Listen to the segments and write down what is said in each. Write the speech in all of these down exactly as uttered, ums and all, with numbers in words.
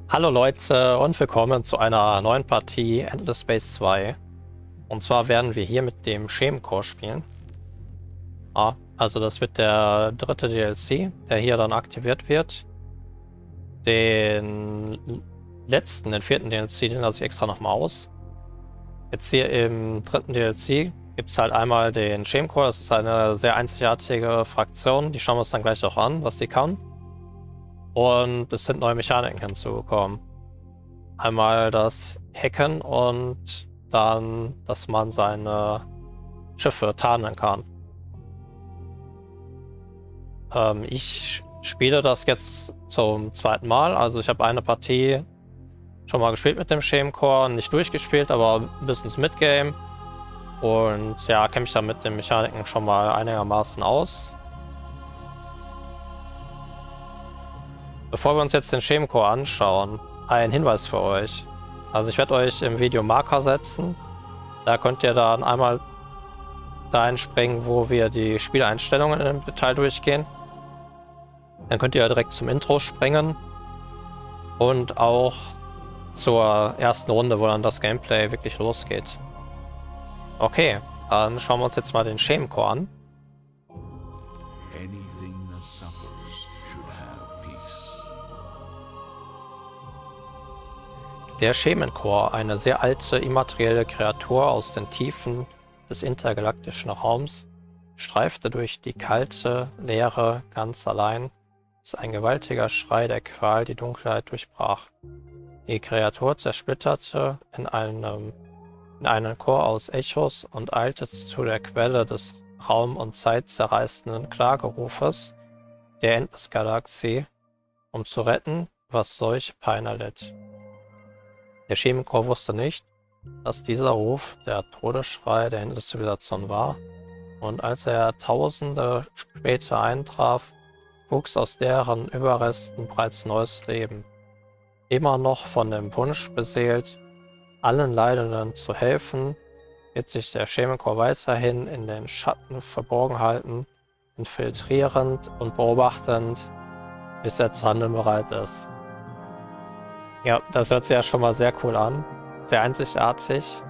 Hallo Leute und willkommen zu einer neuen Partie Endless Space zwei. Und zwar werden wir hier mit dem Schemenchor spielen. Ah, also das wird der dritte D L C, der hier dann aktiviert wird. Den letzten, den vierten D L C, den lasse ich extra nochmal aus. Jetzt hier im dritten D L C gibt es halt einmal den Schemenchor. Das ist eine sehr einzigartige Fraktion. Die schauen wir uns dann gleich auch an, was sie kann. Und es sind neue Mechaniken hinzugekommen. Einmal das Hacken und dann, dass man seine Schiffe tarnen kann. Ähm, ich spiele das jetzt zum zweiten Mal. Also ich habe eine Partie schon mal gespielt mit dem Schemenchor, nicht durchgespielt, aber ein bisschen das Midgame. Und ja, kenne mich dann mit den Mechaniken schon mal einigermaßen aus. Bevor wir uns jetzt den Schemenchor anschauen, ein Hinweis für euch. Also ich werde euch im Video Marker setzen. Da könnt ihr dann einmal dahin springen, wo wir die Spieleinstellungen im Detail durchgehen. Dann könnt ihr direkt zum Intro springen. Und auch zur ersten Runde, wo dann das Gameplay wirklich losgeht. Okay, dann schauen wir uns jetzt mal den Schemenchor an. Der Schemenchor, eine sehr alte, immaterielle Kreatur aus den Tiefen des intergalaktischen Raums, streifte durch die kalte Leere ganz allein, bis ein gewaltiger Schrei der Qual die Dunkelheit durchbrach. Die Kreatur zersplitterte in einem, in einen Chor aus Echos und eilte zu der Quelle des Raum- und Zeitzerreißenden Klagerufes der Endless-Galaxie, um zu retten, was solche Pein erlitt. Der Schemenchor wusste nicht, dass dieser Ruf der Todesschrei der Endless-Zivilisation war, und als er Jahrtausende später eintraf, wuchs aus deren Überresten bereits neues Leben. Immer noch von dem Wunsch beseelt, allen Leidenden zu helfen, wird sich der Schemenchor weiterhin in den Schatten verborgen halten, infiltrierend und beobachtend, bis er zu handeln bereit ist. Ja, das hört sich ja schon mal sehr cool an. Sehr einzigartig.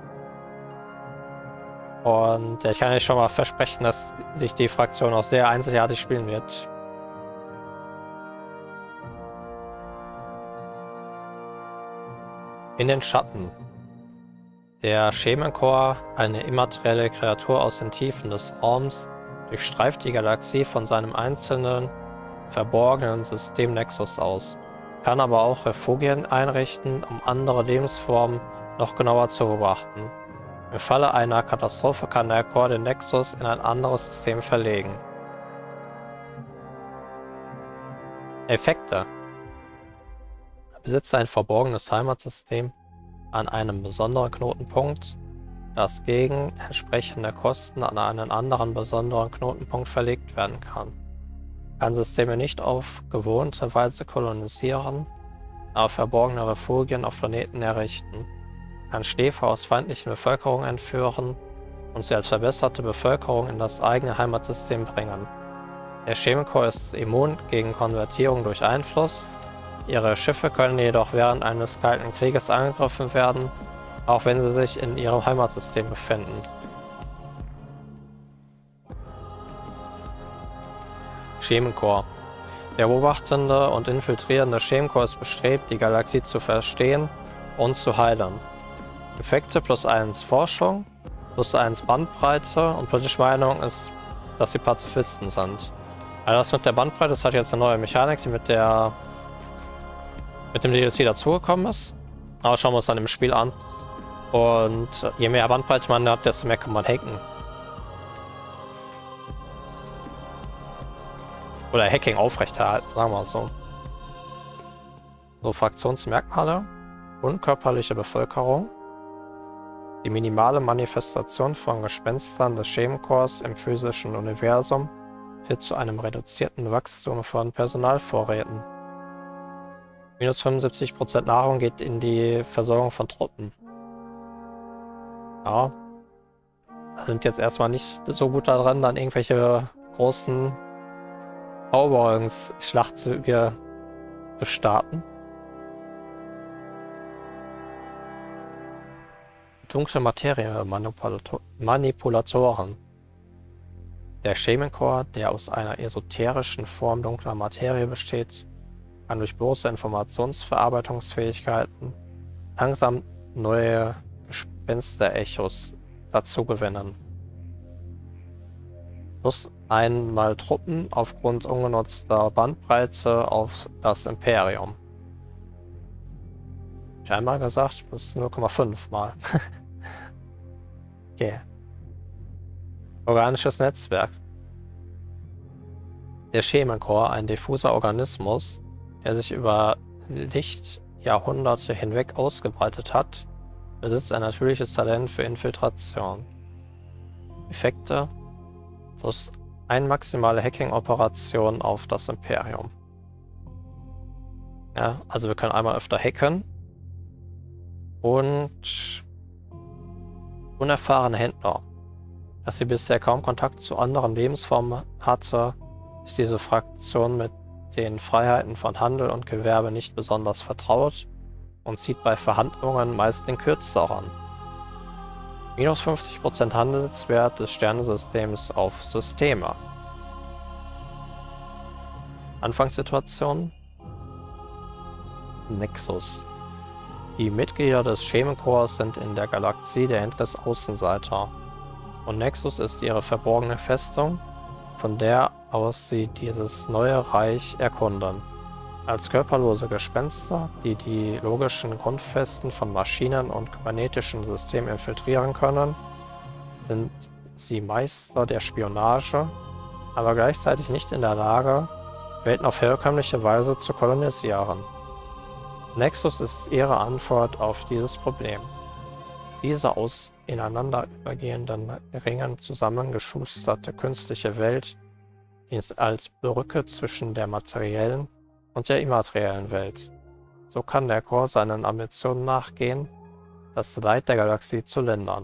Und ich kann euch schon mal versprechen, dass sich die Fraktion auch sehr einzigartig spielen wird. In den Schatten. Der Schemenchor, eine immaterielle Kreatur aus den Tiefen des Raums, durchstreift die Galaxie von seinem einzelnen, verborgenen Systemnexus aus. Kann aber auch Refugien einrichten, um andere Lebensformen noch genauer zu beobachten. Im Falle einer Katastrophe kann der Chor den Nexus in ein anderes System verlegen. Effekte. Er besitzt ein verborgenes Heimatsystem an einem besonderen Knotenpunkt, das gegen entsprechende Kosten an einen anderen besonderen Knotenpunkt verlegt werden kann. Kann Systeme nicht auf gewohnte Weise kolonisieren, aber verborgene Refugien auf Planeten errichten, kann Schläfer aus feindlichen Bevölkerungen entführen und sie als verbesserte Bevölkerung in das eigene Heimatsystem bringen. Der Schemenchor ist immun gegen Konvertierung durch Einfluss, ihre Schiffe können jedoch während eines Kalten Krieges angegriffen werden, auch wenn sie sich in ihrem Heimatsystem befinden. Schemenchor. Der beobachtende und infiltrierende Schemenchor ist bestrebt, die Galaxie zu verstehen und zu heilen. Effekte plus eins Forschung, plus eins Bandbreite, und politische Meinung ist, dass sie Pazifisten sind. Also das mit der Bandbreite, das hat jetzt eine neue Mechanik, die mit der mit dem D L C dazugekommen ist. Aber schauen wir uns dann im Spiel an. Und je mehr Bandbreite man hat, desto mehr kann man hacken. Oder Hacking aufrechterhalten, sagen wir so. So, Fraktionsmerkmale. Unkörperliche Bevölkerung. Die minimale Manifestation von Gespenstern des Schemenchors im physischen Universum führt zu einem reduzierten Wachstum von Personalvorräten. Minus fünfundsiebzig Prozent Nahrung geht in die Versorgung von Truppen. Ja. Sind jetzt erstmal nicht so gut daran, dann irgendwelche großen Eroberungsschlachtzüge zu starten. Dunkle Materie Manipulator Manipulatoren. Der Shaman Core, der aus einer esoterischen Form dunkler Materie besteht, kann durch bloße Informationsverarbeitungsfähigkeiten langsam neue Gespensterechos dazu gewinnen. Plus einmal Truppen aufgrund ungenutzter Bandbreite auf das Imperium. Hab ich einmal gesagt, plus null Komma fünf mal. Okay. Organisches Netzwerk. Der Shaman Core, ein diffuser Organismus, der sich über Lichtjahrhunderte hinweg ausgebreitet hat, besitzt ein natürliches Talent für Infiltration. Effekte plus eine maximale Hacking-Operation auf das Imperium. Ja, also wir können einmal öfter hacken und unerfahrene Händler. Dass sie bisher kaum Kontakt zu anderen Lebensformen hatte, ist diese Fraktion mit den Freiheiten von Handel und Gewerbe nicht besonders vertraut und zieht bei Verhandlungen meist den Kürzeren. Minus fünfzig Prozent Handelswert des Sternensystems auf Systeme. Anfangssituation: Nexus. Die Mitglieder des Shaman Cores sind in der Galaxie der Endless Außenseiter. Und Nexus ist ihre verborgene Festung, von der aus sie dieses neue Reich erkunden. Als körperlose Gespenster, die die logischen Grundfesten von Maschinen und kybernetischen Systemen infiltrieren können, sind sie Meister der Spionage, aber gleichzeitig nicht in der Lage, Welten auf herkömmliche Weise zu kolonisieren. Nexus ist ihre Antwort auf dieses Problem. Diese aus ineinander übergehenden Ringen zusammengeschusterte künstliche Welt dient als Brücke zwischen der materiellen und der immateriellen Welt. So kann der Core seinen Ambitionen nachgehen, das Leid der Galaxie zu lindern.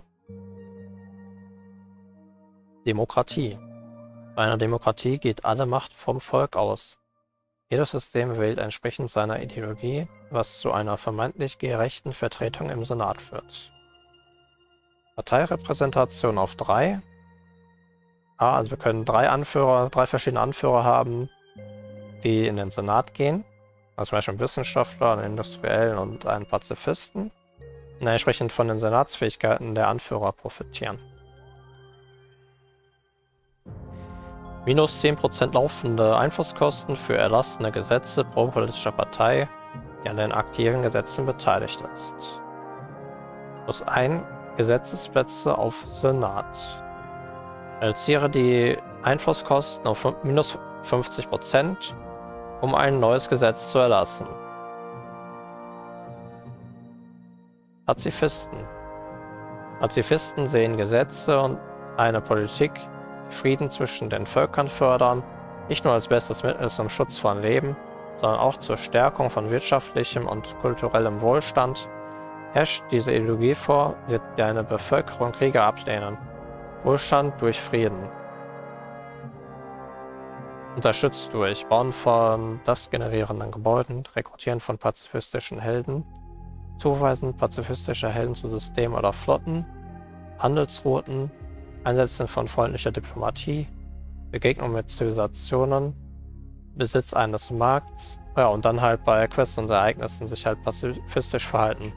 Demokratie. Bei einer Demokratie geht alle Macht vom Volk aus. Jedes System wählt entsprechend seiner Ideologie, was zu einer vermeintlich gerechten Vertretung im Senat führt. Parteirepräsentation auf drei. Ah, also wir können drei Anführer, drei verschiedene Anführer haben, die in den Senat gehen. Also zum Beispiel einen Wissenschaftler, einen Industriellen und einen Pazifisten. Und entsprechend von den Senatsfähigkeiten der Anführer profitieren. Minus zehn Prozent laufende Einflusskosten für erlassene Gesetze pro politischer Partei, die an den aktiven Gesetzen beteiligt ist. Plus ein Gesetzesplätze auf Senat. Reduziere die Einflusskosten auf minus fünfzig Prozent, um ein neues Gesetz zu erlassen. Pazifisten. Pazifisten sehen Gesetze und eine Politik, die Frieden zwischen den Völkern fördern, nicht nur als bestes Mittel zum Schutz von Leben, sondern auch zur Stärkung von wirtschaftlichem und kulturellem Wohlstand. Herrscht diese Ideologie vor, wird eine Bevölkerung Kriege ablehnen. Wohlstand durch Frieden. Unterstützt durch Bauen von das generierenden Gebäuden, Rekrutieren von pazifistischen Helden, Zuweisen pazifistischer Helden zu Systemen oder Flotten, Handelsrouten, Einsetzen von freundlicher Diplomatie, Begegnung mit Zivilisationen, Besitz eines Markts, ja, und dann halt bei Quests und Ereignissen sich halt pazifistisch verhalten.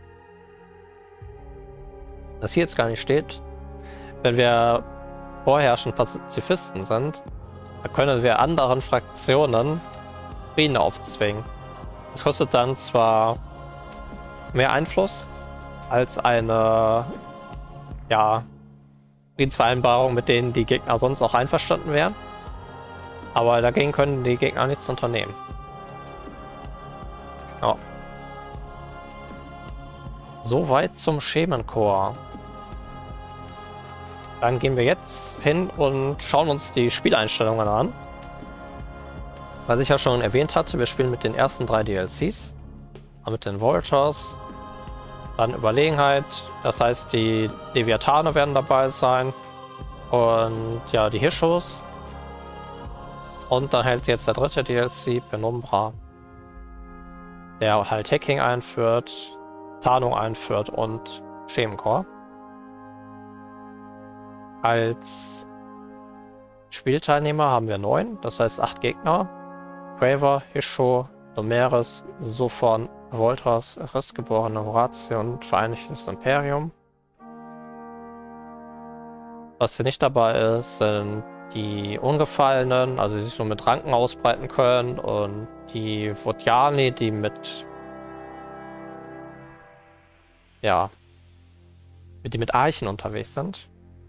Das hier jetzt gar nicht steht, wenn wir vorherrschend Pazifisten sind, dann können wir anderen Fraktionen Frieden aufzwingen. Das kostet dann zwar mehr Einfluss als eine, ja, Friedensvereinbarung, mit denen die Gegner sonst auch einverstanden wären, aber dagegen können die Gegner nichts unternehmen. Ja. Soweit zum Shaman Core. Dann gehen wir jetzt hin und schauen uns die Spieleinstellungen an. Was ich ja schon erwähnt hatte, wir spielen mit den ersten drei D L Cs. Mit den Voltors. Dann Überlegenheit, das heißt die Leviathane werden dabei sein. Und ja, die Hirschos. Und dann hält jetzt der dritte D L C, Penumbra. Der halt Hacking einführt, Tarnung einführt und Schemenchor. Als Spielteilnehmer haben wir neun, das heißt acht Gegner. Quaver, Hisho, Domeres, Sophon, Voltras, Rissgeborene Horatio und Vereinigtes Imperium. Was hier nicht dabei ist, sind die Ungefallenen, also die sich so mit Ranken ausbreiten können, und die Vodjani, die mit ja, die mit Archen unterwegs sind.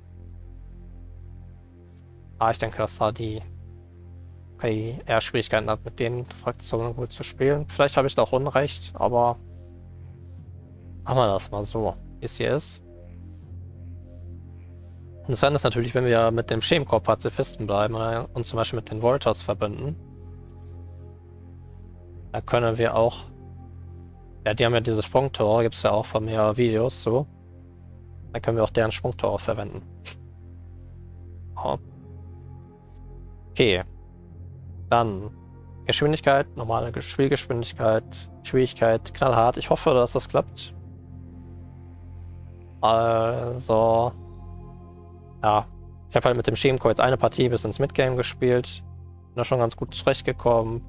Ah, ich denke, dass da die K I eher Schwierigkeiten hat, mit den Fraktionen gut zu spielen. Vielleicht habe ich da auch Unrecht, aber machen wir das mal so, wie es hier ist. Interessant ist natürlich, wenn wir mit dem Schemenchor Pazifisten bleiben und zum Beispiel mit den Voltras verbünden. Da können wir auch... Ja, die haben ja diese Sprungtore, gibt es ja auch von mehr Videos so. Da können wir auch deren Sprungtore verwenden. Oh. Okay. Dann Geschwindigkeit, normale Spielgeschwindigkeit, Schwierigkeit, knallhart. Ich hoffe, dass das klappt. Also... Ja, ich habe halt mit dem Schemenchor jetzt eine Partie bis ins Midgame gespielt. Bin da schon ganz gut zurechtgekommen.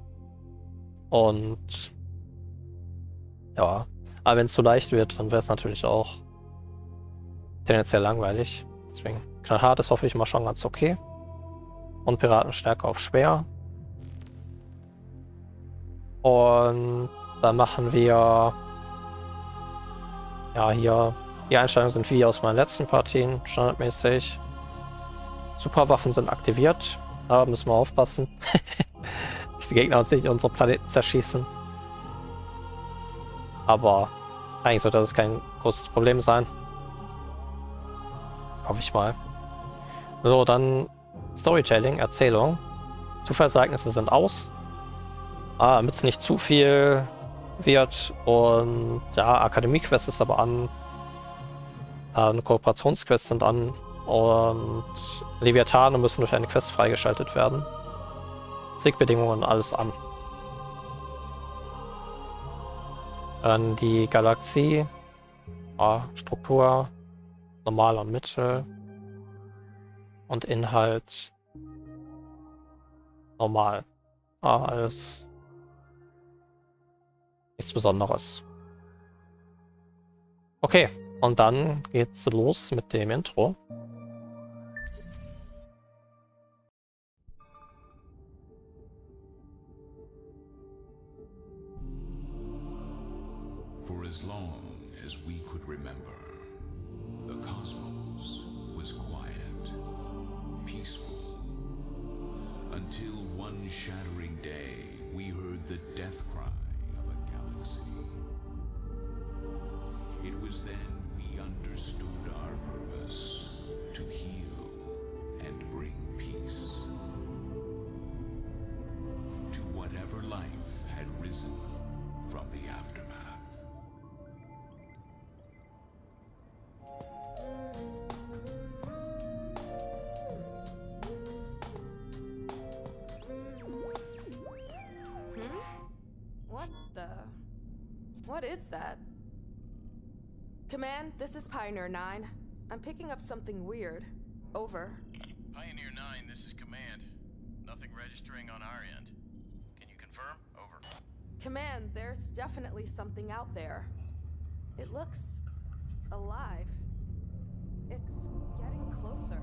Und... Ja, aber wenn es zu leicht wird, dann wäre es natürlich auch tendenziell langweilig. Deswegen knallhart ist, hoffe ich mal, schon ganz okay. Und Piratenstärke auf schwer. Und dann machen wir... Ja, hier... Die Einstellungen sind wie aus meinen letzten Partien, standardmäßig. Superwaffen sind aktiviert. Da müssen wir aufpassen. Dass die Gegner uns nicht unsere Planeten zerschießen. Aber eigentlich sollte das kein großes Problem sein. Hoffe ich mal. So, dann Storytelling, Erzählung. Zufallsereignisse sind aus. Ah, damit es nicht zu viel wird. Und ja, Akademie-Quest ist aber an. Äh, Kooperationsquests sind an. Und Leviathane müssen durch eine Quest freigeschaltet werden. Siegbedingungen, alles an. Dann die Galaxie. Ja, Struktur. Normal und Mittel. Und Inhalt. Normal. Ah, alles. Nichts Besonderes. Okay, und dann geht's los mit dem Intro. For as long as we could remember, the cosmos was quiet, peaceful, until one shattering day we heard the death cry of a galaxy. It was then we understood our purpose, to heal and bring peace to whatever life had risen from the aftermath. What is that? Command, this is Pioneer nine. I'm picking up something weird. Over. Pioneer nine, this is Command. Nothing registering on our end. Can you confirm? Over. Command, there's definitely something out there. It looks... alive. It's getting closer.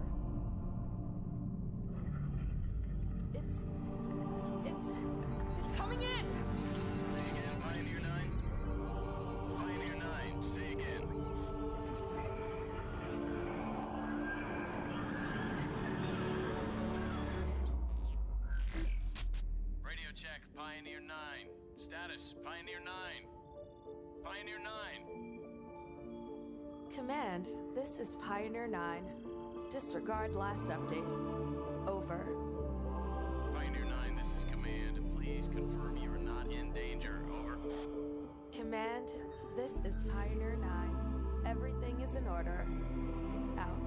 It's... It's... It's coming in! Say again, Pioneer nine? Pioneer nine, say again. Radio check, Pioneer nine. Status, Pioneer nine. Pioneer nine. Command, this is Pioneer nine. Disregard last update. Over. Pioneer nine, this is Command. Please confirm you are not in danger. Over. Command, this is Pioneer nine. Everything is in order. Out.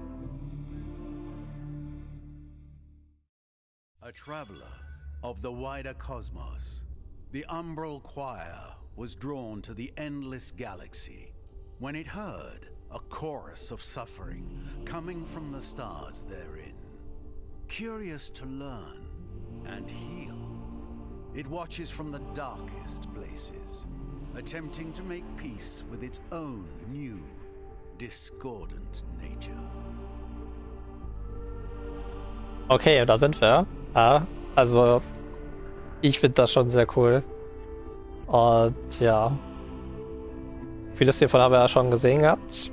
A traveler of the wider cosmos, the Umbral Choir was drawn to the endless galaxy, when it heard a chorus of suffering coming from the stars therein. Curious to learn and heal, it watches from the darkest places, attempting to make peace with its own new, discordant nature. Okay, da sind wir. Ja, also ich finde das schon sehr cool. Und ja, vieles hiervon haben wir ja schon gesehen gehabt.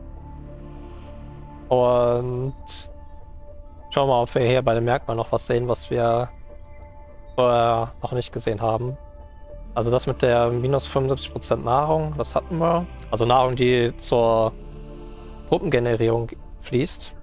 Und schauen wir mal, ob wir hier bei dem Merkmal noch was sehen, was wir vorher noch nicht gesehen haben. Also das mit der minus fünfundsiebzig Prozent Nahrung, das hatten wir. Also Nahrung, die zur Truppengenerierung fließt.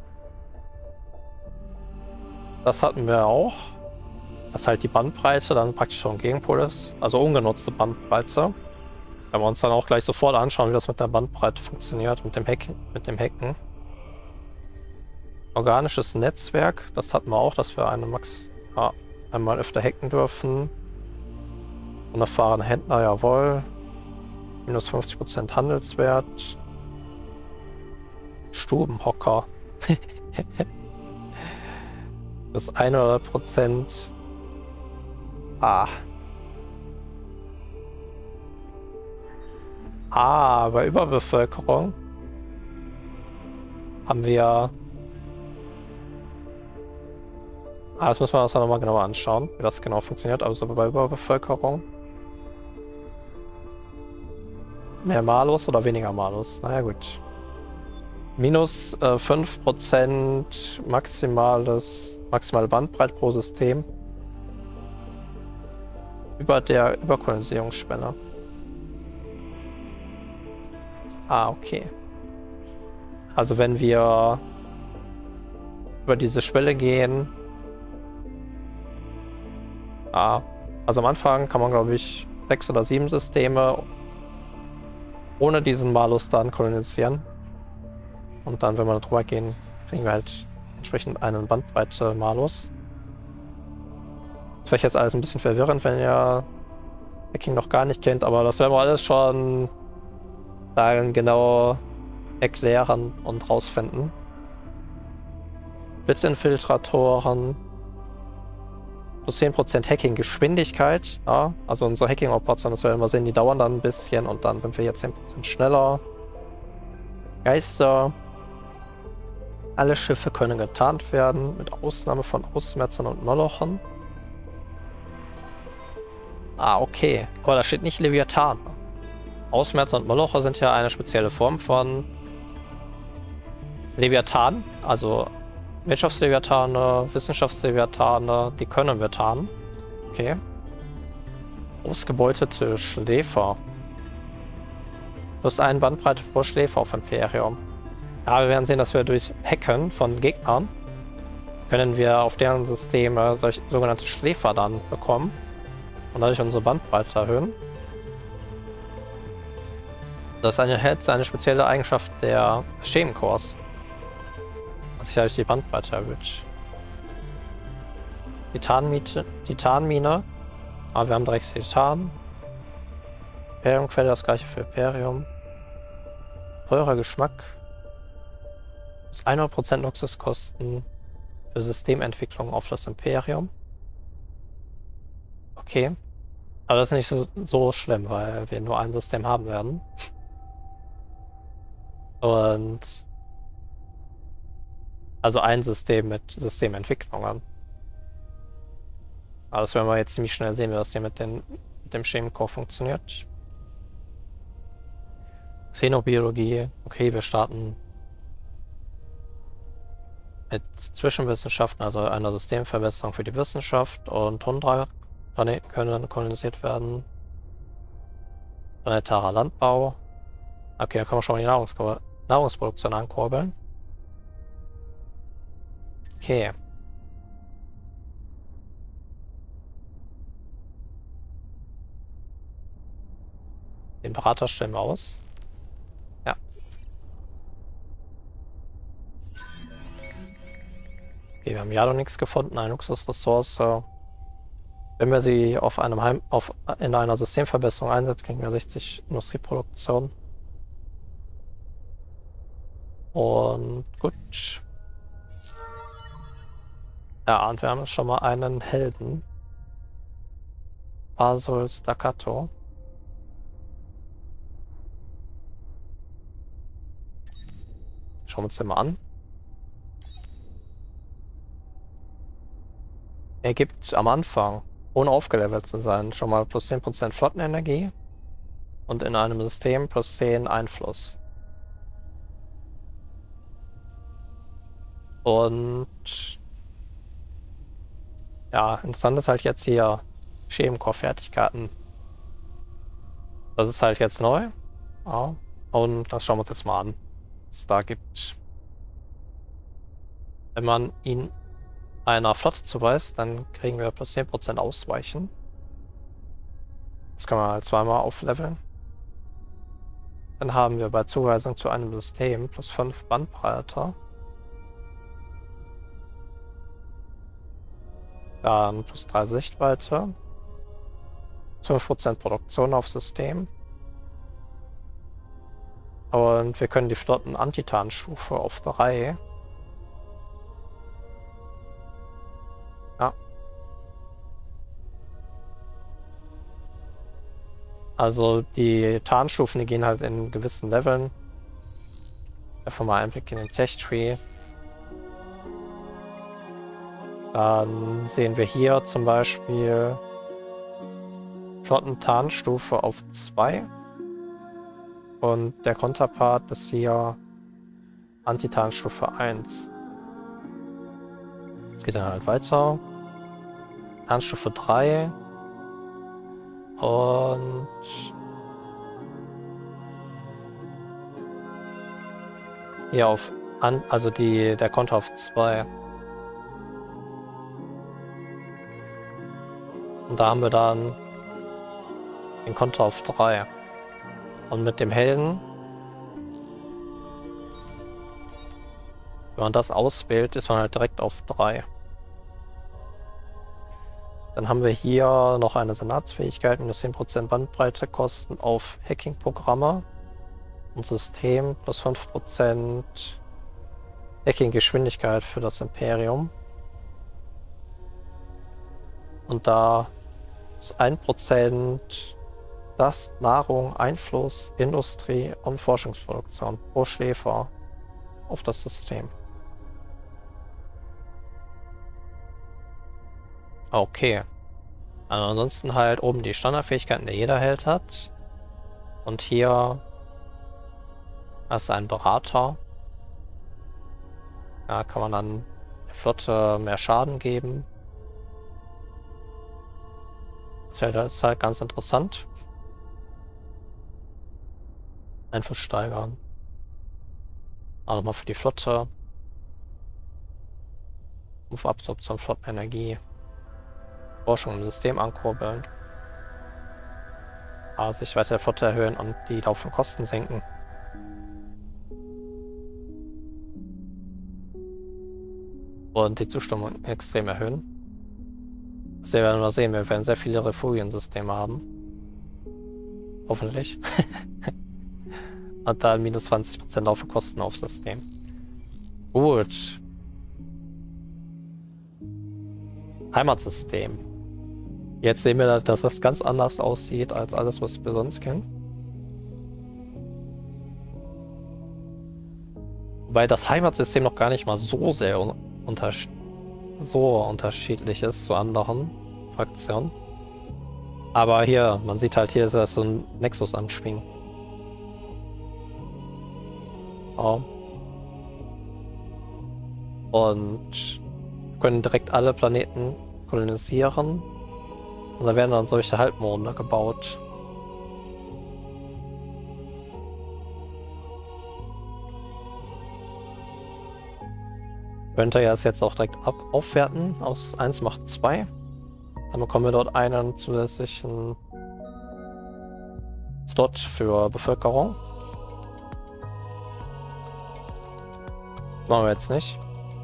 Das hatten wir auch. Dass halt die Bandbreite dann praktisch schon Gegenpol ist. Also ungenutzte Bandbreite. Wenn wir uns dann auch gleich sofort anschauen, wie das mit der Bandbreite funktioniert, mit dem Hacken. Mit dem Hacken. Organisches Netzwerk, das hatten wir auch, dass wir eine Max ah, einmal öfter hacken dürfen. Unerfahrene Händler, jawohl. Minus fünfzig Prozent Handelswert. Stubenhocker. Bis hundert Prozent. Ah. Ah, bei Überbevölkerung haben wir... Ah, das müssen wir uns nochmal genauer anschauen, wie das genau funktioniert. Also bei Überbevölkerung. Mehr Malus oder weniger Malus? Naja, gut. Minus äh, fünf Prozent maximales, maximale Bandbreite pro System. Über der Überkolonisierungsschwelle. Ah, okay. Also wenn wir über diese Schwelle gehen. Ah, also am Anfang kann man, glaube ich, sechs oder sieben Systeme ohne diesen Malus dann kolonisieren. Und dann, wenn wir drüber gehen, kriegen wir halt entsprechend einen Bandbreite-Malus. Das wäre jetzt alles ein bisschen verwirrend, wenn ihr Hacking noch gar nicht kennt, aber das werden wir alles schon dann genau erklären und rausfinden. Blitzinfiltratoren. Plus zehn Prozent Hacking-Geschwindigkeit. Ja, also unsere Hacking-Operationen, das werden wir sehen, die dauern dann ein bisschen und dann sind wir jetzt zehn Prozent schneller. Geister. Alle Schiffe können getarnt werden, mit Ausnahme von Ausmerzern und Molochern. Ah, okay. Aber da steht nicht Leviathan. Ausmerzer und Molocher sind ja eine spezielle Form von Leviathan. Also Wirtschaftsleviathane, Wissenschaftsleviathane, die können wir tarnen. Okay. Ausgebeutete Schläfer. Du hast eine Bandbreite pro Schläfer auf Imperium. Ja, wir werden sehen, dass wir durch Hacken von Gegnern können wir auf deren Systeme solche sogenannte Schläfer dann bekommen und dadurch unsere Bandbreite erhöhen. Das ist eine, eine spezielle Eigenschaft der Schemenkurs, dass sich dadurch die Bandbreite erhöht. Titanmiete, Titanmine. Aber wir haben direkt Titan. Imperiumquelle, das gleiche für Imperium. Teurer Geschmack. hundert Prozent Luxuskosten für Systementwicklung auf das Imperium. Okay. Aber das ist nicht so, so schlimm, weil wir nur ein System haben werden. Und also ein System mit Systementwicklungen. Aber das werden wir jetzt ziemlich schnell sehen, wie das hier mit, den, mit dem Schemencore funktioniert. Xenobiologie. Okay, wir starten mit Zwischenwissenschaften, also einer Systemverbesserung für die Wissenschaft, und Tundra-Planeten können kolonisiert werden. Planetarer Landbau. Okay, da können wir schon mal die Nahrungs Nahrungsproduktion ankurbeln. Okay. Den Berater stellen wir aus. Ja. Okay, wir haben ja noch nichts gefunden, eine Luxusressource. Wenn wir sie auf einem Heim auf in einer Systemverbesserung einsetzen, kriegen wir sechzig Industrieproduktion. Und gut. Ja, und wir haben schon mal einen Helden. Basul Staccato. Schauen wir uns den mal an. Er gibt am Anfang, ohne aufgelevelt zu sein, schon mal plus zehn Prozent Flottenenergie und in einem System plus zehn Einfluss. Und ja, interessant ist halt jetzt hier Schemencore-Fertigkeiten. Das ist halt jetzt neu. Ja. Und das schauen wir uns jetzt mal an, was es da gibt. Wenn man ihn einer Flotte zuweist, dann kriegen wir plus zehn Prozent Ausweichen. Das kann man halt zweimal aufleveln. Dann haben wir bei Zuweisung zu einem System plus fünf Bandbreite. Dann plus drei Sichtweite. fünf Prozent Produktion auf System. Und wir können die Flotten-Antitanstufe auf drei. Ja. Also die Tarnstufen, die gehen halt in gewissen Leveln. Einfach mal einen Blick in den Tech-Tree. Dann sehen wir hier zum Beispiel Flotten-Tarnstufe auf zwei. Und der Konterpart ist hier Antitarnstufe eins. Es geht dann halt weiter. Tarnstufe drei. Und hier auf an, also die der Konter auf zwei. Und da haben wir dann den Konter auf drei. Und mit dem Helden, wenn man das auswählt, ist man halt direkt auf drei. Dann haben wir hier noch eine Senatsfähigkeit, minus zehn Prozent Bandbreite Kosten auf Hacking-Programme und System plus fünf Prozent Hacking-Geschwindigkeit für das Imperium. Und da ist ein Prozent das Nahrung, Einfluss, Industrie und Forschungsproduktion pro Schläfer auf das System. Okay. Also ansonsten halt oben die Standardfähigkeiten, die jeder Held hat. Und hier ist ein Berater. Da kann man dann der Flotte mehr Schaden geben. Das ist halt ganz interessant. Einfluss steigern. Auch nochmal für die Flotte. Move-Absorption, Flottenenergie. Forschung im System ankurbeln. Also Sichtweite der Flotte erhöhen und die laufenden Kosten senken. Und die Zustimmung extrem erhöhen. Das werden wir sehen. Wir werden sehr viele Refugiensysteme haben. Hoffentlich. Und dann minus zwanzig Prozent laufende Kosten aufs System. Gut. Heimatsystem. Jetzt sehen wir, dass das ganz anders aussieht als alles, was wir sonst kennen. Wobei das Heimatsystem noch gar nicht mal so sehr un unterschiedlich so unterschiedlich ist zu anderen Fraktionen. Aber hier, man sieht halt, hier ist das so ein Nexus anschwingen. Oh. Und wir können direkt alle Planeten kolonisieren. Und da werden dann solche Halbmonde gebaut. Könnte ja es jetzt auch direkt ab aufwerten. Aus eins macht zwei. Dann bekommen wir dort einen zusätzlichen Slot für Bevölkerung. Machen wir jetzt nicht.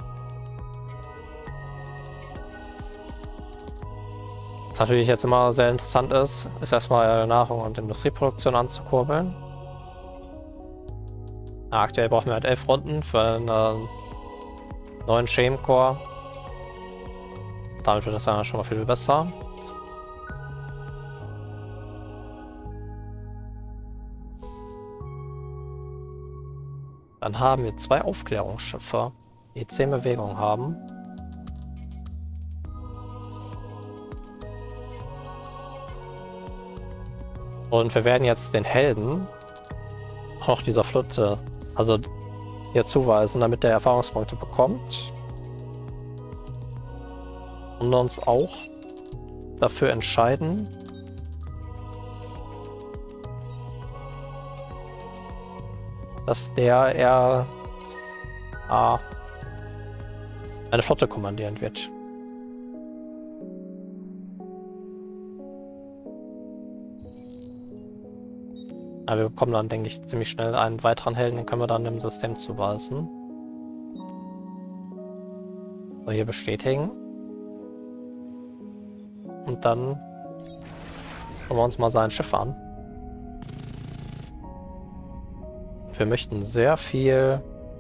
Was natürlich jetzt immer sehr interessant ist, ist erstmal Nahrung und Industrieproduktion anzukurbeln. Ja, aktuell brauchen wir halt elf Runden für einen neuen Schemencore. Damit wird das dann schon mal viel besser. Dann haben wir zwei Aufklärungsschiffe, die zehn Bewegungen haben. Und wir werden jetzt den Helden auch dieser Flotte, also hier zuweisen, damit der Erfahrungspunkte bekommt. Und uns auch dafür entscheiden, dass der eher ah, eine Flotte kommandieren wird. Aber wir bekommen dann, denke ich, ziemlich schnell einen weiteren Helden, den können wir dann im System zuweisen. So, hier bestätigen. Und dann schauen wir uns mal sein Schiff an. Wir möchten sehr viel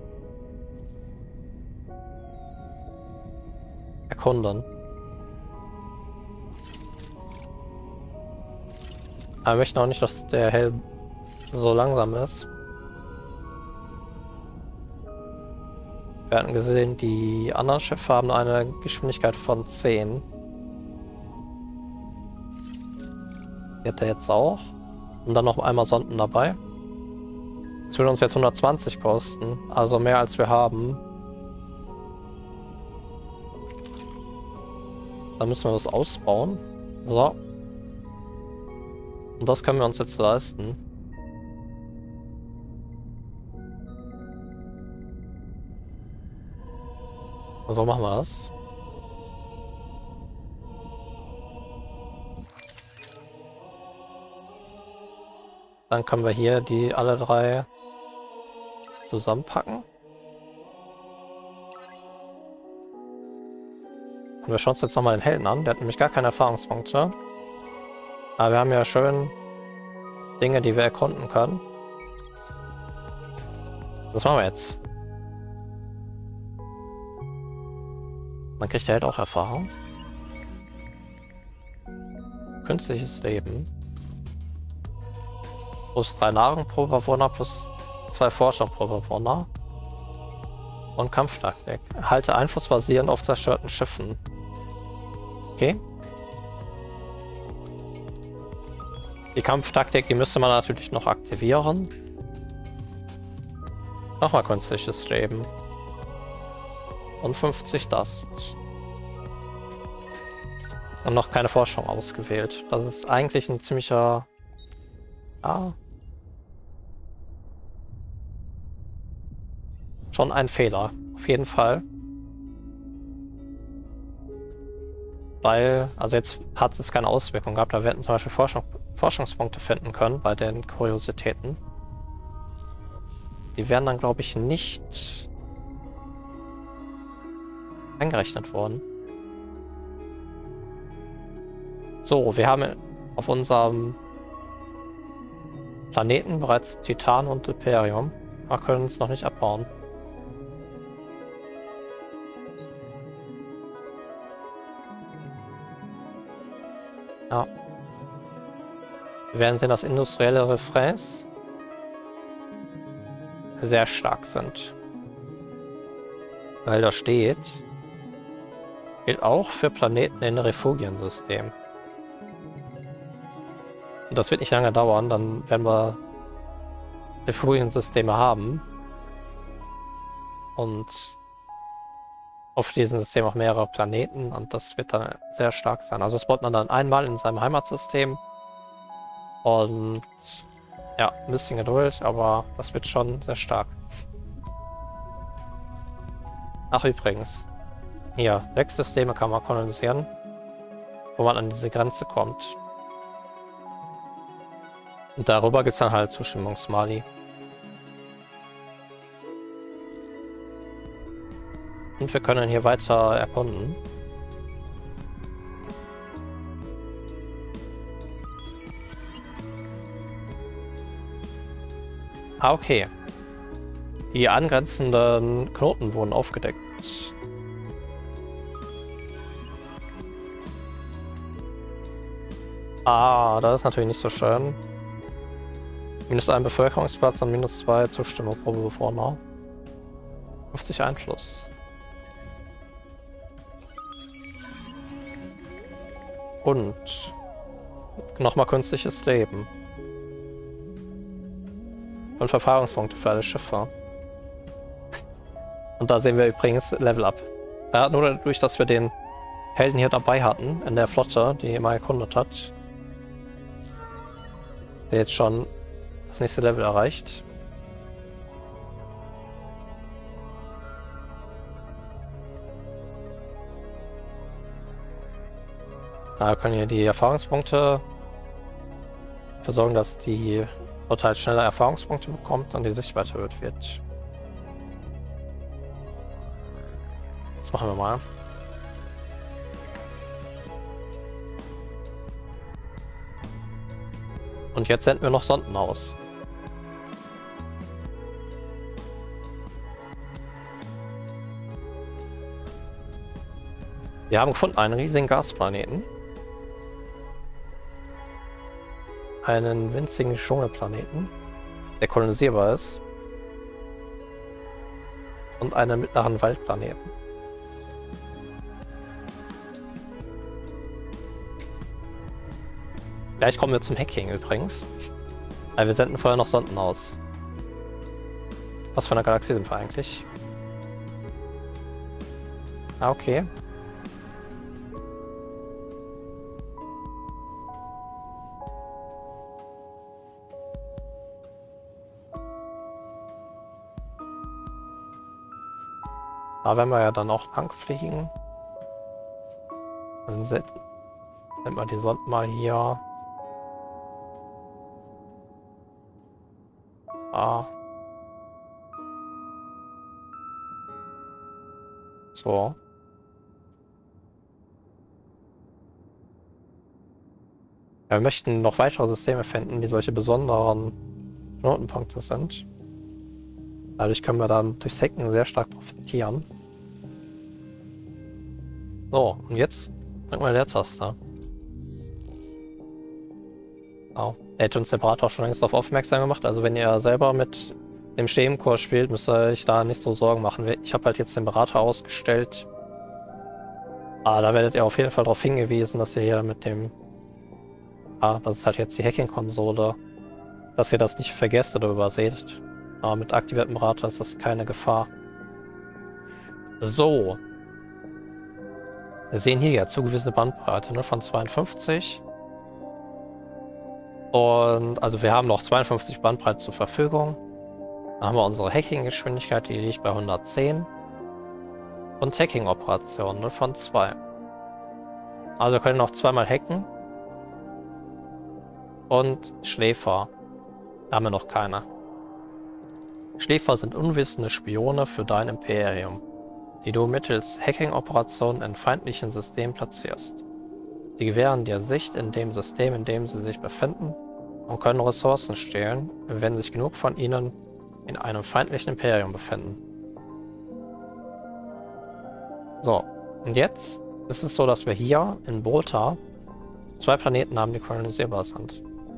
erkunden. Aber wir möchten auch nicht, dass der Held so langsam ist. Wir hatten gesehen, die anderen Schiffe haben eine Geschwindigkeit von zehn. Die hat er jetzt auch. Und dann noch einmal Sonden dabei. Das würde uns jetzt hundertzwanzig kosten, also mehr als wir haben. Da müssen wir das ausbauen. So. Und das können wir uns jetzt leisten. So machen wir das. Dann können wir hier die alle drei zusammenpacken. Und wir schauen uns jetzt nochmal den Helden an. Der hat nämlich gar keine Erfahrungspunkte. Aber wir haben ja schön Dinge, die wir erkunden können. Das machen wir jetzt. Dann kriegt der Held auch Erfahrung. Künstliches Leben. Plus drei Nahrung pro Bewohner, plus zwei Forschung pro Bewohner. Und Kampftaktik. Halte Einfluss basierend auf zerstörten Schiffen. Okay. Die Kampftaktik, die müsste man natürlich noch aktivieren. Nochmal künstliches Leben. Und fünfzig Dust. Und noch keine Forschung ausgewählt. Das ist eigentlich ein ziemlicher... Ah. Schon ein Fehler. Auf jeden Fall. Weil, also jetzt hat es keine Auswirkung gehabt, da wir hätten zum Beispiel Forschung, Forschungspunkte finden können bei den Kuriositäten. Die wären dann, glaube ich, nicht eingerechnet worden. So, wir haben auf unserem Planeten bereits Titan und Imperium. Wir können es noch nicht abbauen. Ja. Wir werden sehen, dass industrielle Refrains sehr stark sind. Weil da steht, gilt auch für Planeten in Refugiensystem. Und das wird nicht lange dauern, dann werden wir Refugiensysteme haben. Und auf diesem System auch mehrere Planeten und das wird dann sehr stark sein. Also das baut man dann einmal in seinem Heimatsystem. Und ja, ein bisschen Geduld, aber das wird schon sehr stark. Ach übrigens, hier, sechs Systeme kann man kolonisieren, wo man an diese Grenze kommt. Und darüber gibt es dann halt Zustimmungsmali. Und wir können hier weiter erkunden. Ah, okay. Die angrenzenden Knoten wurden aufgedeckt. Ah, das ist natürlich nicht so schön. Minus ein Bevölkerungsplatz und minus zwei Zustimmung pro Bewohner. fünfzig Einfluss. Und nochmal künstliches Leben. Und Verfahrungspunkte für alle Schiffe. Und da sehen wir übrigens Level Up. Ja, nur dadurch, dass wir den Helden hier dabei hatten, in der Flotte, die immer erkundet hat, der jetzt schon das nächste Level erreicht. Da können hier die Erfahrungspunkte dafür sorgen, dass die Flotte halt schneller Erfahrungspunkte bekommt und die Sichtweite erhöht wird. Das machen wir mal. Und jetzt senden wir noch Sonden aus. Wir haben gefunden einen riesigen Gasplaneten. Einen winzigen Dschungelplaneten, der kolonisierbar ist. Und einen mittleren Waldplaneten. Gleich kommen wir zum Hacking übrigens. Weil wir senden vorher noch Sonden aus. Was für eine Galaxie sind wir eigentlich? Ah, okay. Da werden wir ja dann auch lang fliegen. Dann senden wir die Sonden mal hier. Ah. So. Ja, wir möchten noch weitere Systeme finden, die solche besonderen Knotenpunkte sind. Dadurch können wir dann durchs Hacken sehr stark profitieren. So, und jetzt drücken wir Leertaste. Oh, er hätte uns separat auch schon längst darauf aufmerksam gemacht. Also wenn ihr selber mit dem Schemenkurs spielt, müsst ihr euch da nicht so Sorgen machen. Ich habe halt jetzt den Berater ausgestellt. Ah, da werdet ihr auf jeden Fall darauf hingewiesen, dass ihr hier mit dem... Ah, das ist halt jetzt die Hacking-Konsole. Dass ihr das nicht vergesst oder überseht. Aber mit aktiviertem Berater ist das keine Gefahr. So. Wir sehen hier ja zugewiesene Bandbreite, ne, von zweiundfünfzig. Und also wir haben noch zweiundfünfzig Bandbreite zur Verfügung. Dann haben wir unsere Hacking-Geschwindigkeit, die liegt bei hundertzehn. Und Hacking-Operationen null von zwei. Also wir können noch zweimal hacken. Und Schläfer. Da haben wir noch keine. Schläfer sind unwissende Spione für dein Imperium, die du mittels Hacking-Operationen in feindlichen Systemen platzierst. Sie gewähren dir Sicht in dem System, in dem sie sich befinden, und können Ressourcen stehlen, wenn sich genug von ihnen in einem feindlichen Imperium befinden. So, und jetzt ist es so, dass wir hier in Bolta zwei Planeten haben, die kolonisierbar sind.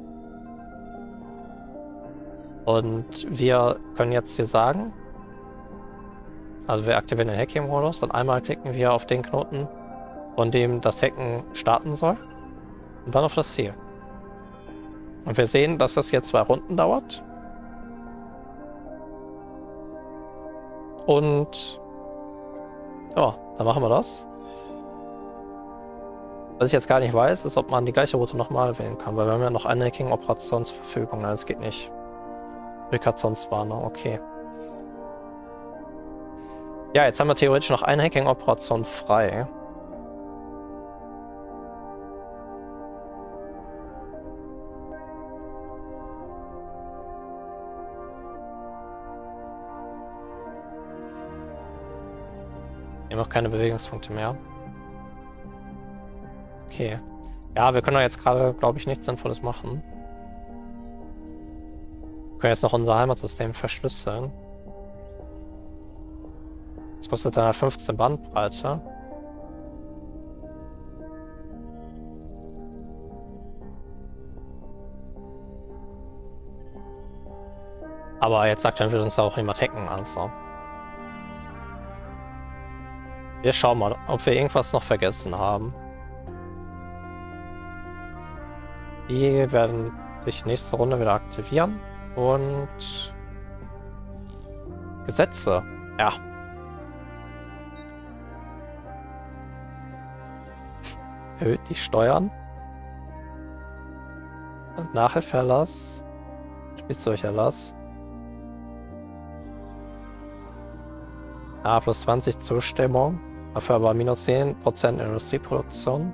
Und wir können jetzt hier sagen, also wir aktivieren den Hacking-Modus, dann einmal klicken wir auf den Knoten, von dem das Hacken starten soll, und dann auf das Ziel. Und wir sehen, dass das hier zwei Runden dauert. Und ja, dann machen wir das. Was ich jetzt gar nicht weiß, ist, ob man die gleiche Route nochmal wählen kann, weil wir haben ja noch eine Hacking-Operation zur Verfügung. Nein, das geht nicht. Replikationswarnung, okay. Ja, jetzt haben wir theoretisch noch eine Hacking-Operation frei. Wir haben noch keine Bewegungspunkte mehr. Okay. Ja, wir können doch jetzt gerade, glaube ich, nichts Sinnvolles machen. Wir können jetzt noch unser Heimatsystem verschlüsseln. Das kostet dann halt fünfzehn Bandbreite. Aber jetzt sagt er, wir uns auch immer hacken, also. Wir schauen mal, ob wir irgendwas noch vergessen haben. Die werden sich nächste Runde wieder aktivieren. Und Gesetze. Ja. Erhöht die Steuern. Und Nachhilfeerlass. Spielzeugerlass. A plus zwanzig Zustimmung. Dafür aber minus zehn Prozent Industrieproduktion.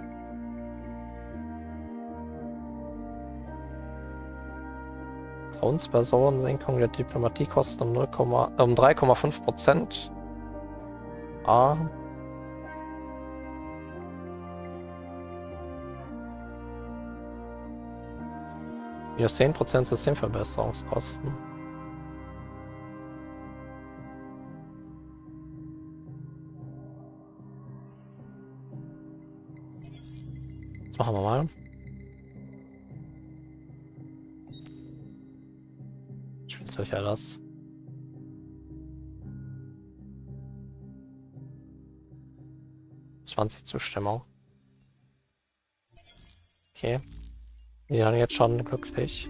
Vertrauenspersonen, Senkung der Diplomatiekosten um, null, um drei Komma fünf Prozent. A. Minus zehn Prozent Systemverbesserungskosten. Das machen wir mal. Spielzeugerlass. zwanzig Zustimmung. Okay. Die sind jetzt schon glücklich.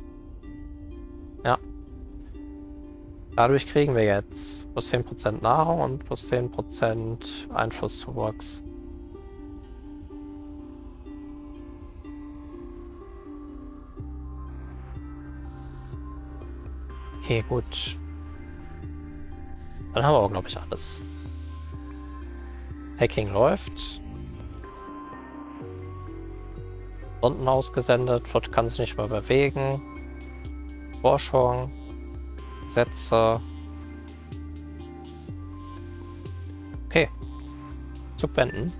Ja. Dadurch kriegen wir jetzt plus zehn Prozent Nahrung und plus zehn Prozent Einflusszuwachs. Okay, gut. Dann haben wir auch, glaube ich, alles. Hacking läuft. Sonden ausgesendet. Flotte kann sich nicht mehr bewegen. Forschung. Sätze. Okay. Zug beenden.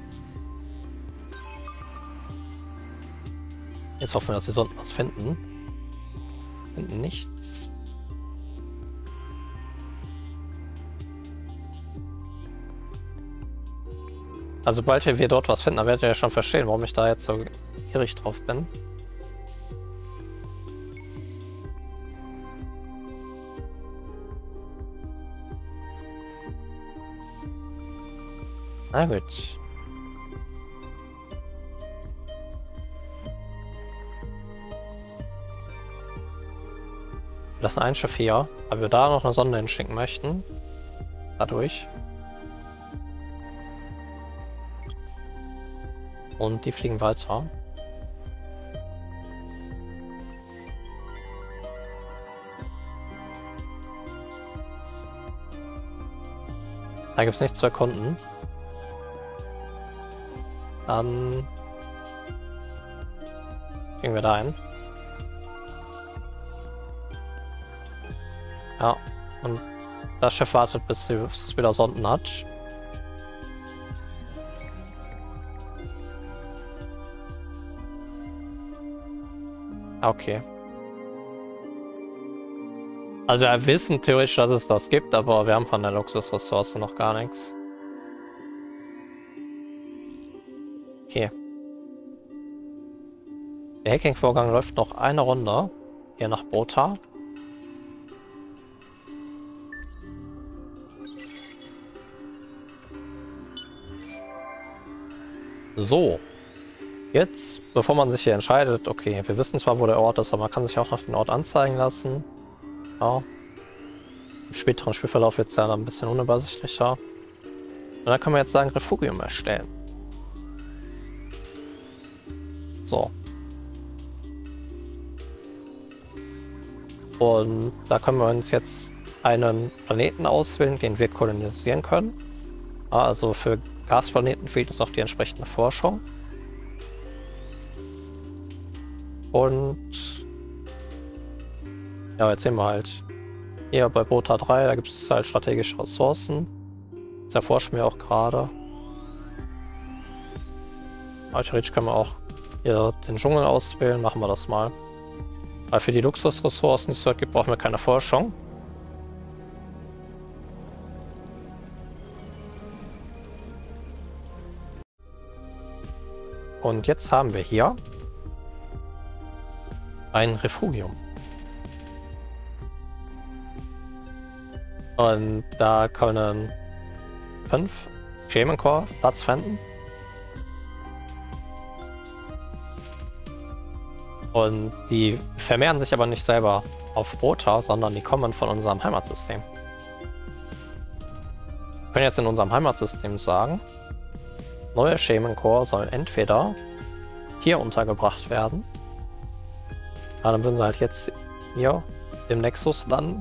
Jetzt hoffen wir, dass die Sonden was finden. Finden nichts. Also sobald wir dort was finden, dann werdet ihr ja schon verstehen, warum ich da jetzt so gierig drauf bin. Na gut. Wir lassen ein Schiff hier, weil wir da noch eine Sonde hinschicken möchten. Dadurch. Und die fliegen weiter. Da gibt es nichts zu erkunden. Dann gehen wir da ein. Ja, und das Schiff wartet, bis es wieder Sonden hat. Okay. Also wir wissen theoretisch, dass es das gibt, aber wir haben von der Luxusressource noch gar nichts. Okay. Der Hacking-Vorgang läuft noch eine Runde. Hier nach Bota. So. Jetzt, bevor man sich hier entscheidet, okay, wir wissen zwar, wo der Ort ist, aber man kann sich auch noch den Ort anzeigen lassen. Ja. Im späteren Spielverlauf wird es ja dann ein bisschen unübersichtlicher. Und dann kann man jetzt sagen, Refugium erstellen. So. Und da können wir uns jetzt einen Planeten auswählen, den wir kolonisieren können. Ja, also für Gasplaneten fehlt uns auch die entsprechende Forschung. Und ja, jetzt sehen wir halt hier bei Bota drei, da gibt es halt strategische Ressourcen. Das erforschen wir auch gerade. Aber theoretisch können wir auch hier den Dschungel auswählen, machen wir das mal. Weil für die Luxusressourcen, die es dort gibt, brauchen wir keine Forschung. Und jetzt haben wir hier ein Refugium. Und da können fünf Shaman Core Platz finden. Und die vermehren sich aber nicht selber auf Bota, sondern die kommen von unserem Heimatsystem. Wir können jetzt in unserem Heimatsystem sagen, neue Shaman Core sollen entweder hier untergebracht werden. Ja, dann würden sie halt jetzt hier im Nexus landen.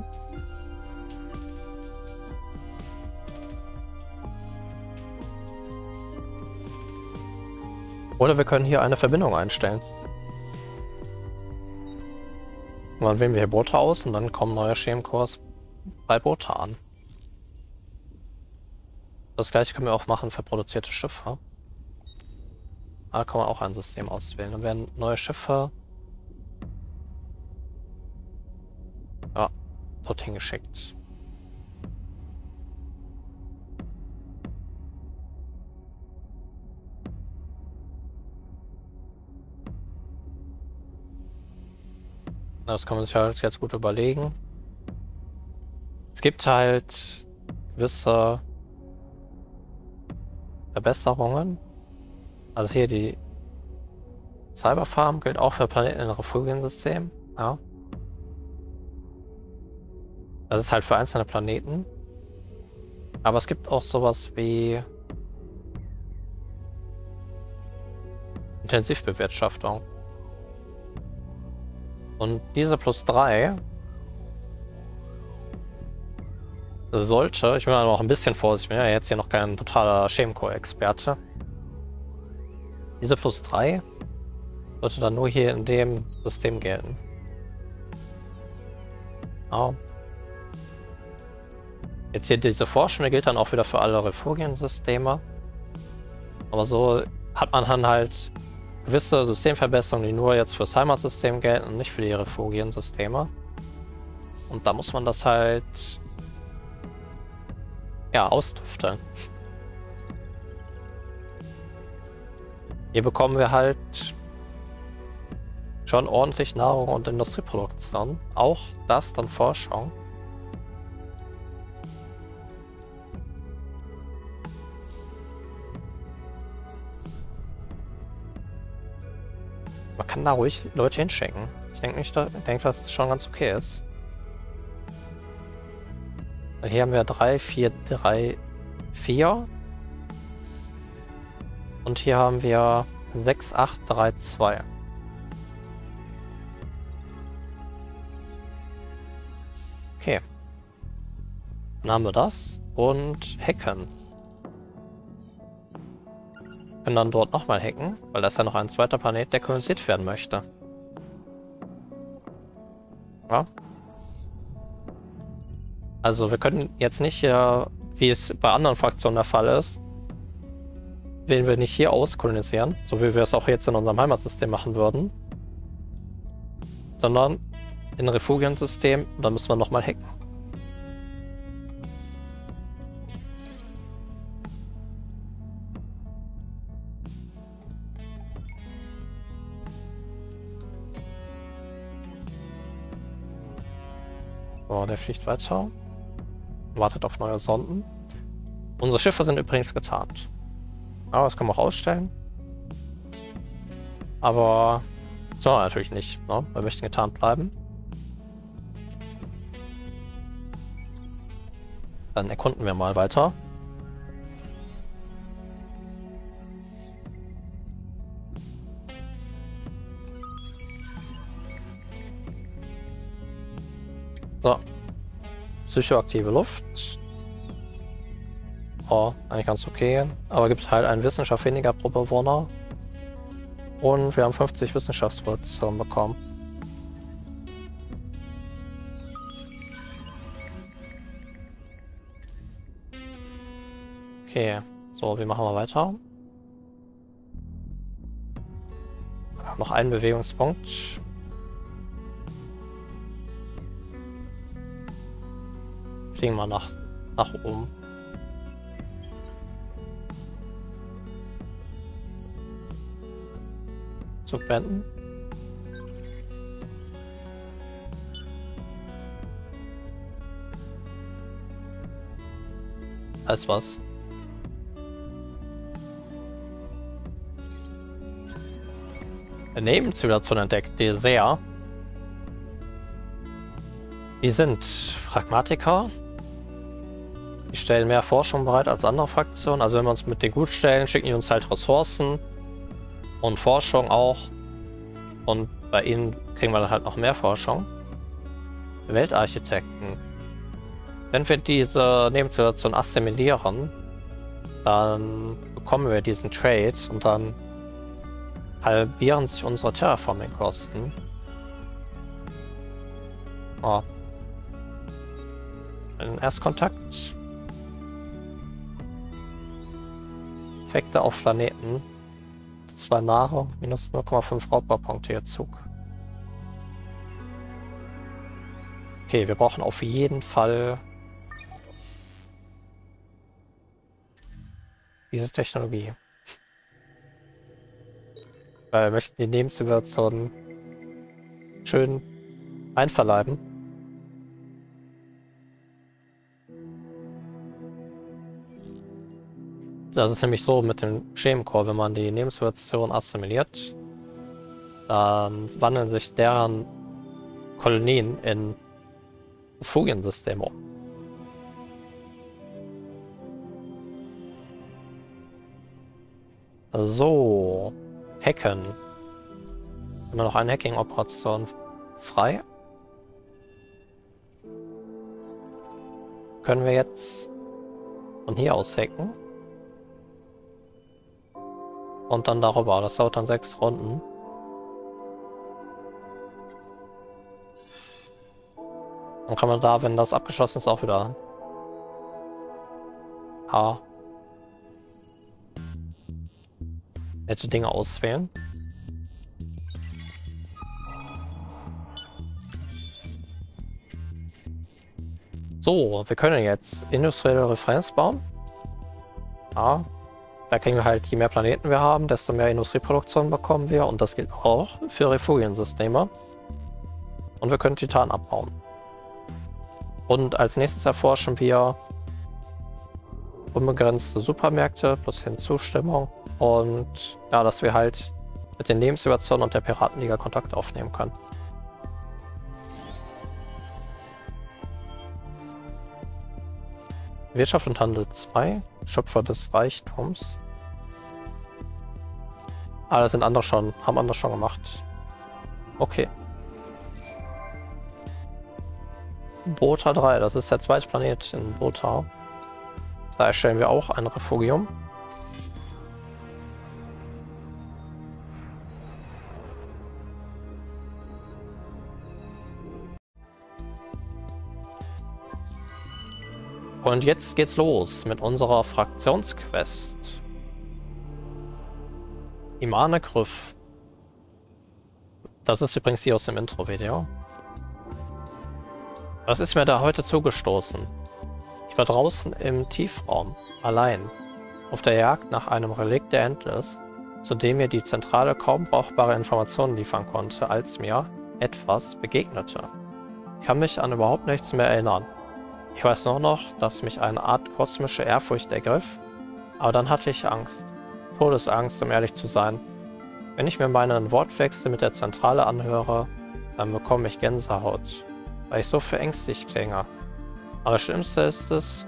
Oder wir können hier eine Verbindung einstellen. Und dann wählen wir hier Bota aus und dann kommen neue Shaman Cores bei Bota an. Das gleiche können wir auch machen für produzierte Schiffe. Da kann man auch ein System auswählen. Dann werden neue Schiffe ja, dorthin geschickt. Das kann man sich halt jetzt gut überlegen. Es gibt halt gewisse Verbesserungen. Also hier die Cyberfarm gilt auch für Planeten in Refugiensystem. Ja. Das ist halt für einzelne Planeten. Aber es gibt auch sowas wie Intensivbewirtschaftung. Und diese plus drei sollte, ich bin aber noch ein bisschen vorsichtig, ich bin ja jetzt hier noch kein totaler Shaman Core-Experte. Diese plus drei sollte dann nur hier in dem System gelten. Oh. Jetzt hier diese Forschung gilt dann auch wieder für alle Refugiensysteme. Aber so hat man dann halt gewisse Systemverbesserungen, die nur jetzt fürs Heimatsystem gelten und nicht für die Refugiensysteme. Und da muss man das halt ja ausdüfteln. Hier bekommen wir halt schon ordentlich Nahrung und Industrieproduktion. Auch das dann Forschung. Man kann da ruhig Leute hinschicken. Ich denke nicht, ich denke, dass es schon ganz okay ist. Hier haben wir drei, vier, drei, vier. Und hier haben wir sechs, acht, drei, zwei. Okay. Dann haben wir das. Und hacken. Wir können dann dort nochmal hacken, weil das ist ja noch ein zweiter Planet, der kolonisiert werden möchte. Ja. Also wir können jetzt nicht hier, wie es bei anderen Fraktionen der Fall ist, wählen wir nicht hier auskolonisieren, so wie wir es auch jetzt in unserem Heimatsystem machen würden, sondern in ein Refugiensystem, da müssen wir nochmal hacken. So, der fliegt weiter. Wartet auf neue Sonden. Unsere Schiffe sind übrigens getarnt. Aber das können wir auch ausstellen. Aber das sollen wir natürlich nicht, ne? Wir möchten getarnt bleiben. Dann erkunden wir mal weiter. So. Psychoaktive Luft. Oh, eigentlich ganz okay. Aber gibt halt einen Wissenschaft weniger pro Bewohner. Und wir haben fünfzig Wissenschaftswurzeln bekommen. Okay, so, wie machen wir weiter? Noch einen Bewegungspunkt. Fliegen wir nach, nach oben. zu beenden. Als was? Eine Nebenzivilisation entdeckt, die sehr. Die sind Pragmatiker. Die stellen mehr Forschung bereit als andere Fraktionen. Also wenn wir uns mit denen gut stellen, schicken die uns halt Ressourcen und Forschung auch. Und bei ihnen kriegen wir dann halt noch mehr Forschung. Weltarchitekten. Wenn wir diese Nebenzivilisation assimilieren, dann bekommen wir diesen Trade und dann halbieren sich unsere Terraforming-Kosten. Oh. Ein Erstkontakt. Effekte auf Planeten. Das war Nahrung, minus null Komma fünf Raubbaupunkte je Zug. Okay, wir brauchen auf jeden Fall diese Technologie. Weil wir möchten die Nebenzivilisation schön einverleiben. Das ist nämlich so mit dem Schemencore, wenn man die Nebenzivilisation assimiliert, dann wandeln sich deren Kolonien in Refugiensysteme um. So, Hacken. Haben wir noch eine Hacking-Operation frei? Können wir jetzt von hier aus hacken? Und dann darüber. Das dauert dann sechs Runden. Dann kann man da, wenn das abgeschlossen ist, auch wieder H. Nette Dinge auswählen. So, wir können jetzt industrielle Referenz bauen. Ja. Da kriegen wir halt, je mehr Planeten wir haben, desto mehr Industrieproduktion bekommen wir. Und das gilt auch für Refugiensysteme. Und wir können Titan abbauen. Und als nächstes erforschen wir unbegrenzte Supermärkte plus Hinzustimmung. Und ja, dass wir halt mit den Nebenzivilisation und der Piratenliga Kontakt aufnehmen können. Wirtschaft und Handel zwei. Schöpfer des Reichtums. Ah, das sind andere schon, haben andere schon gemacht. Okay. Bota drei, das ist der zweite Planet in Bota. Da erstellen wir auch ein Refugium. Und jetzt geht's los mit unserer Fraktionsquest. Imane Kryph. Das ist übrigens hier aus dem Intro-Video. Was ist mir da heute zugestoßen? Ich war draußen im Tiefraum, allein, auf der Jagd nach einem Relikt der Endless, zu dem mir die Zentrale kaum brauchbare Informationen liefern konnte, als mir etwas begegnete. Ich kann mich an überhaupt nichts mehr erinnern. Ich weiß nur noch, dass mich eine Art kosmische Ehrfurcht ergriff, aber dann hatte ich Angst. Todesangst, um ehrlich zu sein. Wenn ich mir meinen Wortwechsel mit der Zentrale anhöre, dann bekomme ich Gänsehaut, weil ich so verängstigt klinge. Aber das Schlimmste ist es...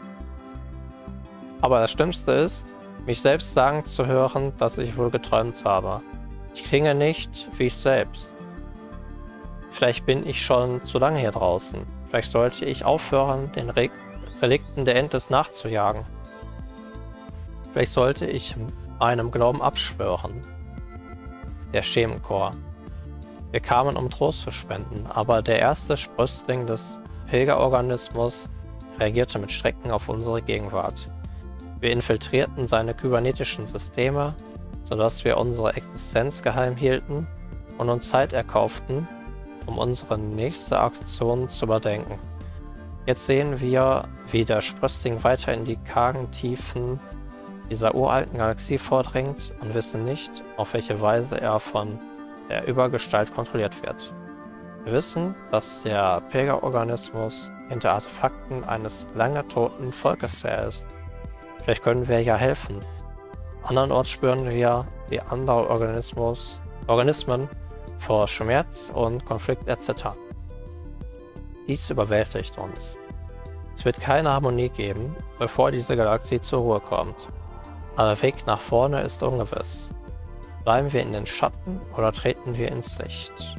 Aber das Schlimmste ist, mich selbst sagen zu hören, dass ich wohl geträumt habe. Ich klinge nicht wie ich selbst. Vielleicht bin ich schon zu lange hier draußen. Vielleicht sollte ich aufhören, den Re Relikten der Endless nachzujagen. Vielleicht sollte ich einem Glauben abschwören. Der Schemencore. Wir kamen, um Trost zu spenden, aber der erste Sprössling des Pilgerorganismus reagierte mit Schrecken auf unsere Gegenwart. Wir infiltrierten seine kybernetischen Systeme, sodass wir unsere Existenz geheim hielten und uns Zeit erkauften, um unsere nächste Aktion zu überdenken. Jetzt sehen wir, wie der Sprössling weiter in die kargen Tiefen dieser uralten Galaxie vordringt und wissen nicht, auf welche Weise er von der Übergestalt kontrolliert wird. Wir wissen, dass der Pilgerorganismus hinter Artefakten eines lange toten Volkes her ist. Vielleicht können wir ja helfen. Andernorts spüren wir, wie andere Organismus, Organismen vor Schmerz und Konflikt erzittern. Dies überwältigt uns. Es wird keine Harmonie geben, bevor diese Galaxie zur Ruhe kommt. Aber der Weg nach vorne ist ungewiss. Bleiben wir in den Schatten oder treten wir ins Licht?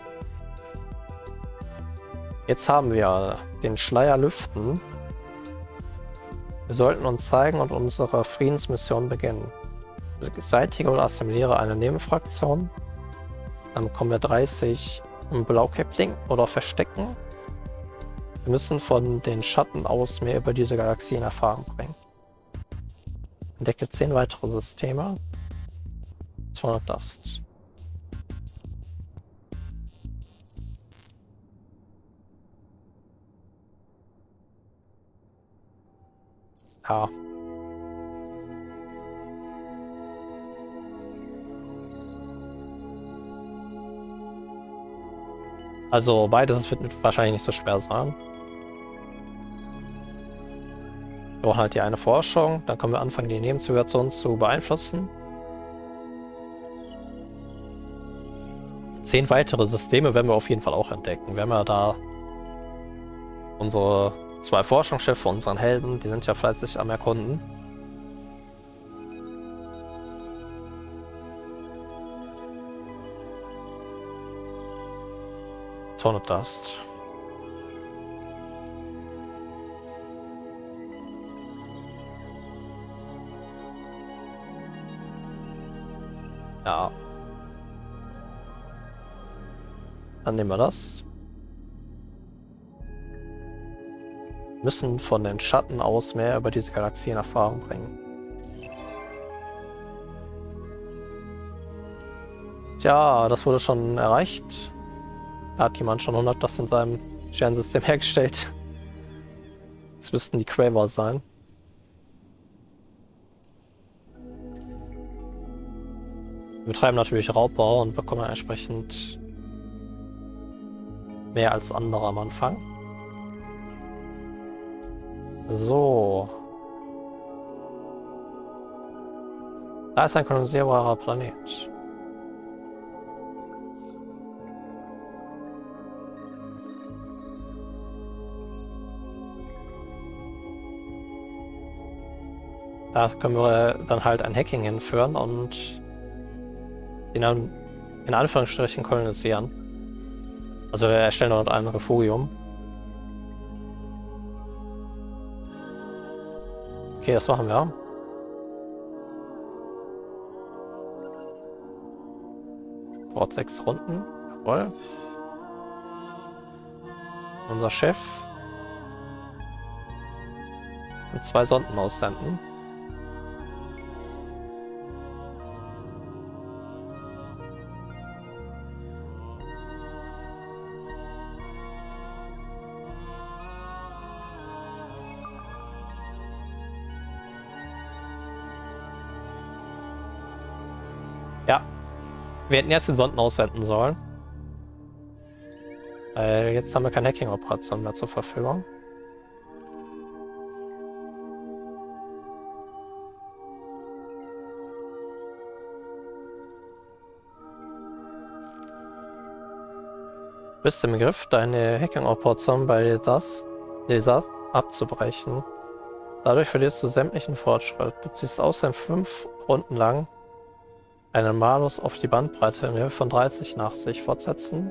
Jetzt haben wir den Schleier lüften. Wir sollten uns zeigen und unsere Friedensmission beginnen. Beseitige oder assimiliere eine Nebenfraktion. Dann bekommen wir dreißig Blaukäppling oder Verstecken. Wir müssen von den Schatten aus mehr über diese Galaxie in Erfahrung bringen. Entdecke zehn weitere Systeme. zweihundert Dust. Ja. Also beides wird wahrscheinlich nicht so schwer sein. Wir brauchen halt die eine Forschung, dann können wir anfangen, die Nebenzivilisationen zu beeinflussen. Zehn weitere Systeme werden wir auf jeden Fall auch entdecken. Wir haben ja da unsere zwei Forschungsschiffe, unseren Helden, die sind ja fleißig am Erkunden. zweihundert Dust. Ja. Dann nehmen wir das. Müssen von den Schatten aus mehr über diese Galaxie in Erfahrung bringen. Tja, das wurde schon erreicht. Da hat jemand schon hundert das in seinem Sternensystem hergestellt. Das müssten die Quaver sein. Wir betreiben natürlich Raubbau und bekommen entsprechend mehr als andere am Anfang. So. Da ist ein kolonisierbarer Planet. Da können wir dann halt ein Hacking hinführen und ihn dann in Anführungsstrichen kolonisieren. Also wir erstellen dort ein Refugium. Okay, das machen wir. Braucht sechs Runden. Jawohl. Unser Chef. Und zwei Sonden aussenden. Ja, wir hätten erst den Sonden aussenden sollen. Äh, jetzt haben wir keine Hacking-Operation mehr zur Verfügung. Du bist im Begriff, deine Hacking-Operation bei das, dieser abzubrechen. Dadurch verlierst du sämtlichen Fortschritt. Du ziehst außerdem fünf Runden lang einen Malus auf die Bandbreite in Höhe von dreißig nach sich. Fortsetzen.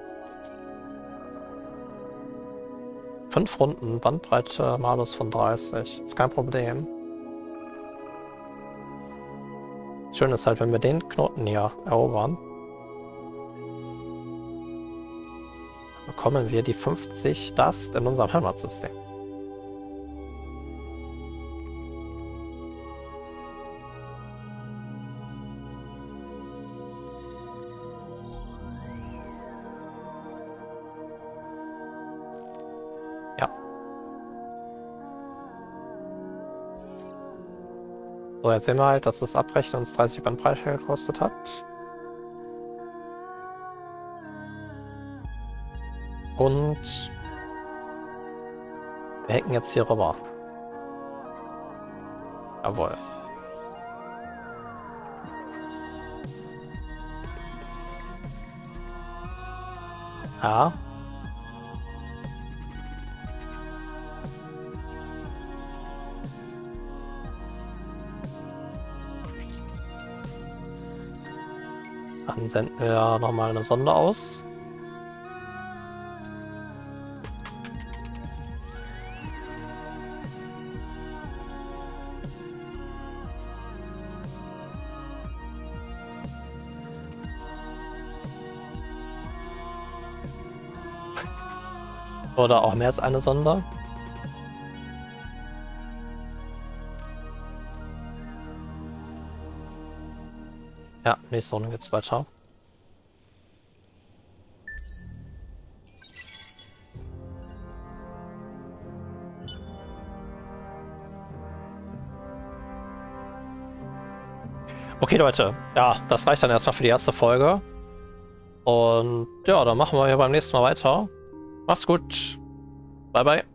Fünf Runden Bandbreite Malus von dreißig. Ist kein Problem. Das Schöne ist halt, wenn wir den Knoten hier erobern, bekommen wir die fünfzig Dust in unserem Heimatsystem. So, jetzt sehen wir halt, dass das Abbrechen uns dreißig Bandbreite gekostet hat. Und wir hacken jetzt hier rüber. Jawohl. Ja. Dann senden wir nochmal eine Sonde aus. Oder auch mehr als eine Sonde. Ja, nächste Runde geht's weiter. Okay, Leute. Ja, das reicht dann erstmal für die erste Folge. Und ja, dann machen wir hier beim nächsten Mal weiter. Macht's gut. Bye, bye.